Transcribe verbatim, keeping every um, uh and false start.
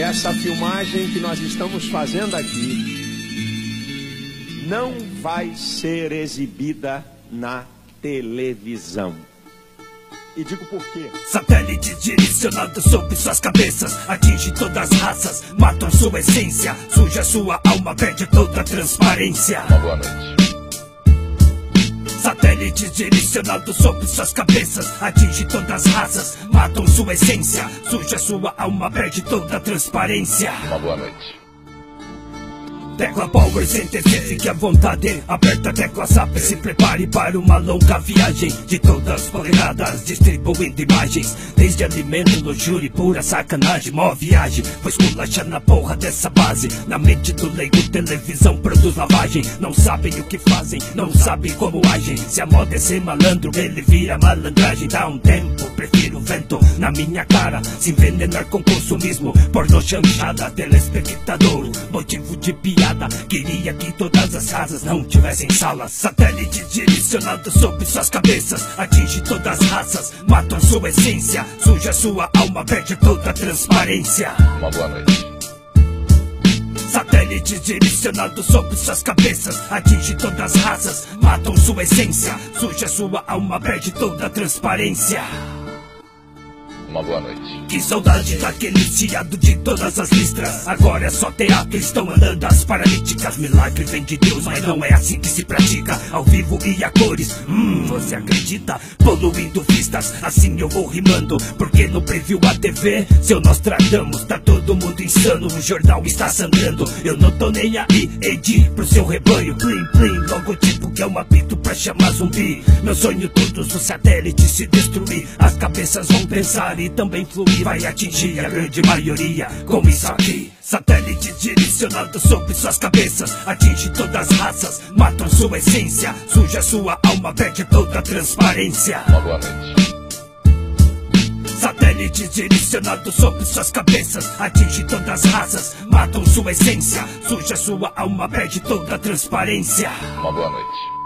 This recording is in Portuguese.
essa filmagem que nós estamos fazendo aqui não vai ser exibida na televisão. E digo por quê. Satélite direcionado sobre suas cabeças, atinge todas as raças, matam sua essência, suja sua alma, perde toda a transparência. Uma boa noite. Satélite direcionado sobre suas cabeças, atinge todas as raças, matam sua essência, suja sua alma, perde toda a transparência. Uma boa noite. Tecla Power, sente-se, fique à vontade. Aperta a tecla S A P, se prepare para uma longa viagem de todas as polegadas, distribuindo imagens, desde alimento, luxúria e pura sacanagem. Mó viagem, pois culacha na porra dessa base. Na mente do leigo, televisão produz lavagem. Não sabem o que fazem, não sabem como agem. Se a moda é ser malandro, ele vira malandragem. Dá um tempo, prefiro o vento na minha cara, se envenenar com consumismo, pornô chanchada, telespectador, motivo de piada. Queria que todas as casas não tivessem salas. Satélite direcionado sobre suas cabeças, atinge todas as raças, matam sua essência, suja sua alma, perde toda a transparência. Uma boa noite. Satélite direcionado sobre suas cabeças, atinge todas as raças, matam sua essência, suja sua alma, perde toda a transparência. Uma boa noite. Que saudade daquele ciado de todas as listras. Agora é só teatro, estão andando as paralíticas. Milagre vem de Deus, mas não é assim que se pratica. Ao vivo e a cores, hum, você acredita? Poluindo vistas, assim eu vou rimando. Porque no preview a T V, seu nós tratamos. Tá todo mundo insano, o jornal está sangrando. Eu não tô nem aí, Edi, pro seu rebanho. Plim, plim, logotipo que é um apito pra chamar zumbi. Meu sonho todos os satélites se destruir. As cabeças vão pensar e também fluir, vai atingir a grande maioria, como isso aqui. Satélite direcionado sobre suas cabeças, atinge todas as raças, matam sua essência, suja sua alma, perde toda a transparência. Uma boa noite. Satélite direcionado sobre suas cabeças, atinge todas as raças, matam sua essência, suja sua alma, perde toda a transparência. Uma boa noite.